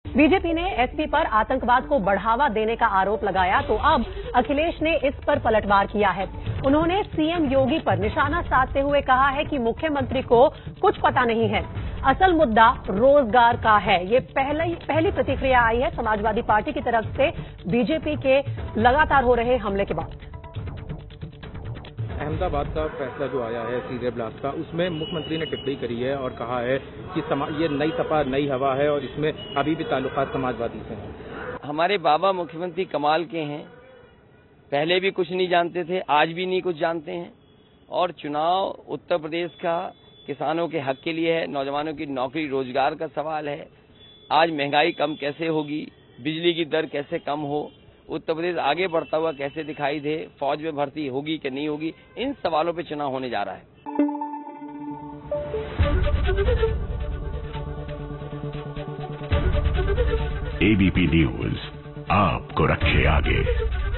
BJP ने SP पर आतंकवाद को बढ़ावा देने का आरोप लगाया तो अब अखिलेश ने इस पर पलटवार किया है। उन्होंने सीएम योगी पर निशाना साधते हुए कहा है कि मुख्यमंत्री को कुछ पता नहीं है, असल मुद्दा रोजगार का है। ये पहली प्रतिक्रिया आई है समाजवादी पार्टी की तरफ से बीजेपी के लगातार हो रहे हमले के बाद। अहमदाबाद का फैसला जो आया है सीधे ब्लास्ट का, उसमें मुख्यमंत्री ने टिप्पणी करी है और कहा है कि ये नई सपा नई हवा है और इसमें अभी भी ताल्लुकात समाजवादी से हैं। हमारे बाबा मुख्यमंत्री कमाल के हैं, पहले भी कुछ नहीं जानते थे, आज भी नहीं कुछ जानते हैं। और चुनाव उत्तर प्रदेश का किसानों के हक के लिए है, नौजवानों की नौकरी रोजगार का सवाल है। आज महंगाई कम कैसे होगी, बिजली की दर कैसे कम हो, उत्तर प्रदेश आगे बढ़ता हुआ कैसे दिखाई दे, फौज में भर्ती होगी कि नहीं होगी, इन सवालों पे चुनाव होने जा रहा है। एबीपी न्यूज आपको रखे आगे।